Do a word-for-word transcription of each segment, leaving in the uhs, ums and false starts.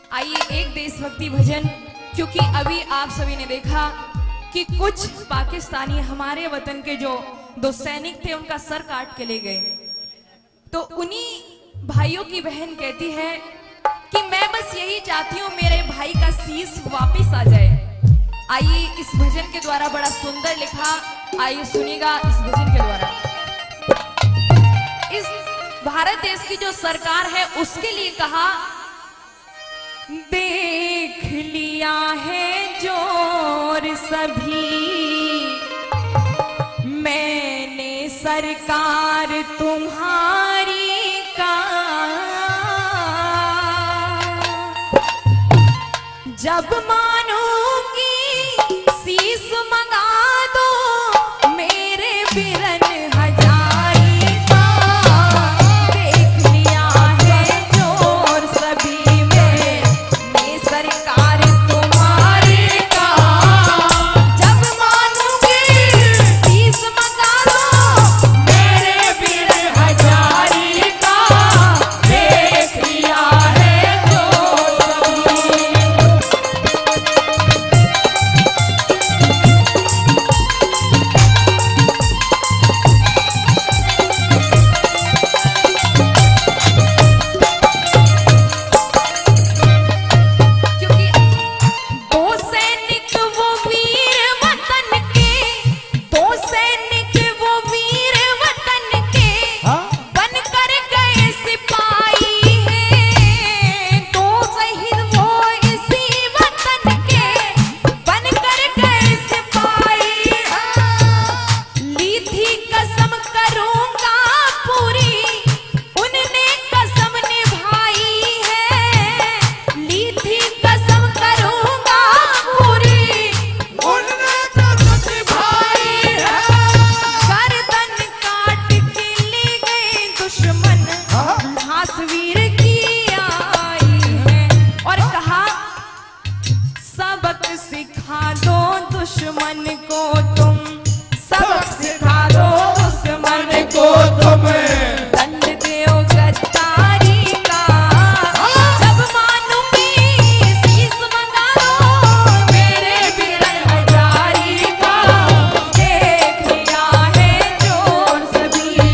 आइए एक देशभक्ति भजन, क्योंकि अभी आप सभी ने देखा कि कुछ पाकिस्तानी हमारे वतन के जो दो सैनिक थे उनका सर काट के ले गए। तो उन्हीं भाइयों की बहन कहती है कि मैं बस यही चाहती हूँ मेरे भाई का शीश वापस आ जाए। आइए इस भजन के द्वारा बड़ा सुंदर लिखा, आइए सुनिएगा इस भजन के द्वारा। इस भारत देश की जो सरकार है उसके लिए कहा, देख लिया है जोर सभी मैंने सरकार तुम्हारी का, जब मानूंगी शीश मंगा दो मेरे बिरन हजारी का, देख लिया है जोर सभी मैंने सरकार तुम्हारी का, जब मानूंगी शीश मंगा दो मेरे बिरन हजारी का, देख लिया है जोर सभी। सिखा दो दुश्मन को तुम, सबक सिखा दो दुश्मन को तुम, दंड दो गद्दारी का, जब मानूंगी शीश मंगा दो मेरे बिरन हजारी का, देख लिया है जोर सभी।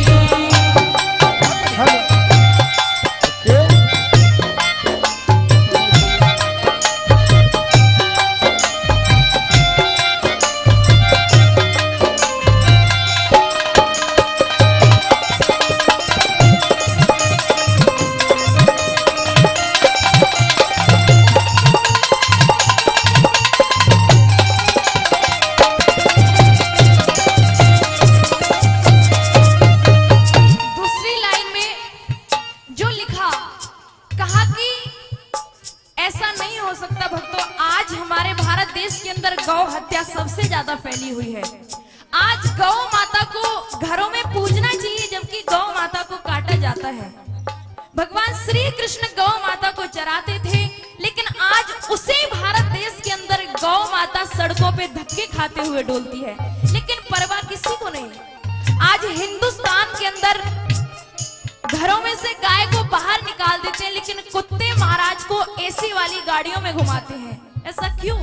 गौ हत्या सबसे ज्यादा फैली हुई है। आज गौ माता को घरों में पूजना चाहिए, जबकि गौ माता को काटा जाता है। भगवान श्री कृष्ण गौ माता को चराते थे, लेकिन आज उसे भारत देश के अंदर गौ माता सड़कों पे धक्के खाते हुए डोलती है, लेकिन परवाह किसी को नहीं। आज हिंदुस्तान के अंदर घरों में से गाय को बाहर निकाल देते हैं, लेकिन कुत्ते महाराज को एसी वाली गाड़ियों में घुमाते हैं। ऐसा क्यों?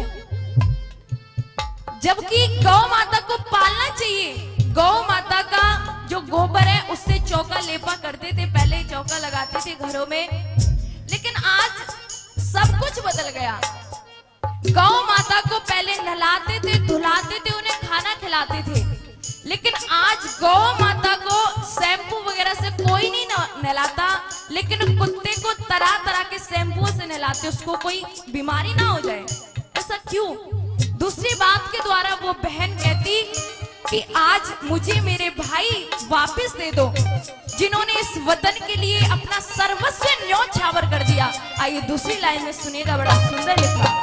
जबकि गौ माता को पालना चाहिए। गौ माता का जो गोबर है उससे चौका लेपा करते थे, पहले चौका लगाते थे घरों में, लेकिन आज सब कुछ बदल गया। गौ माता को पहले नहलाते थे, धुलाते थे, उन्हें खाना खिलाते थे, लेकिन आज गौ माता को शैम्पू वगैरह से कोई नहीं नहलाता, लेकिन कुत्ते को तरह तरह के शैम्पू से नहलाते, उसको कोई बीमारी ना हो जाए। ऐसा क्यों? दूसरी बात के द्वारा वो बहन कहती कि आज मुझे मेरे भाई वापस दे दो, जिन्होंने इस वतन के लिए अपना सर्वस्व न्योछावर कर दिया। आइए दूसरी लाइन में सुनिएगा, बड़ा सुंदर लिखा।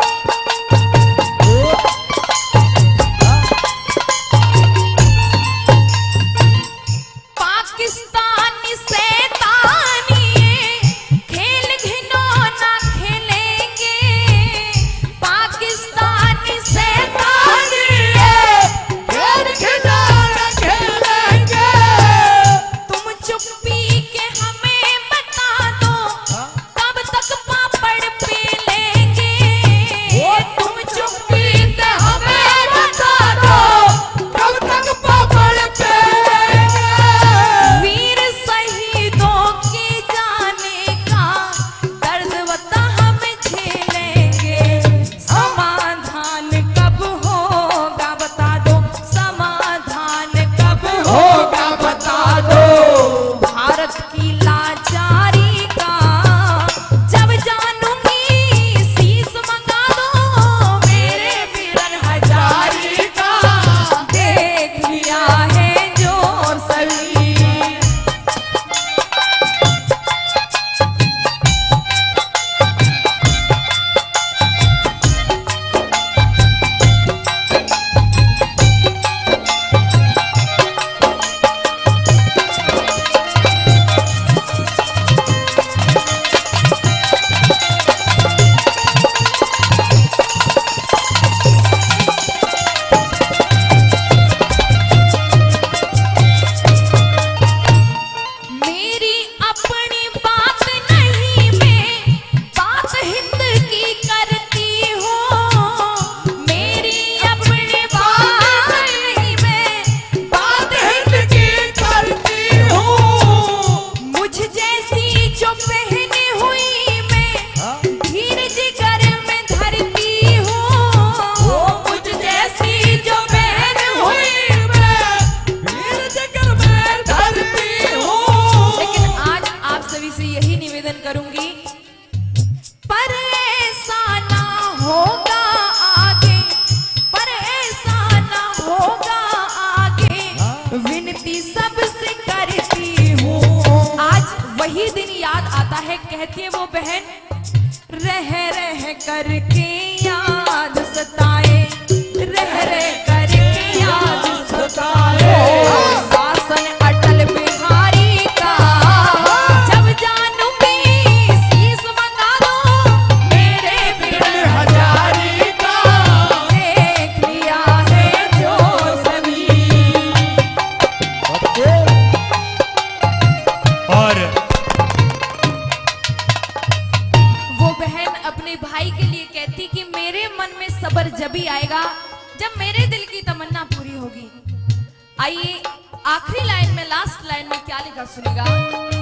पाकिस्तानी शैतानी खेल घिनौना खेलेंगे, पाकिस्तानी शैतानी खेल घिनौना खेलेंगे, तुम चुप्पी के हमें बता दो कब तक पापड़ पेलेंगे, है, कहती है वो बहन, रह रह करके याद सताए, रह रह करके याद सताए, शासन अटल बिहारी का, जब जानूंगी शीश मंगा दो मेरे बिरल हजारी का, देख लिया है जो सभी। और वो बहन अपने भाई के लिए कहती कि मेरे मन में सब्र जभी आएगा जब मेरे दिल की तमन्ना पूरी होगी। आइए आखिरी लाइन में, लास्ट लाइन में क्या लिखा सुनेगा।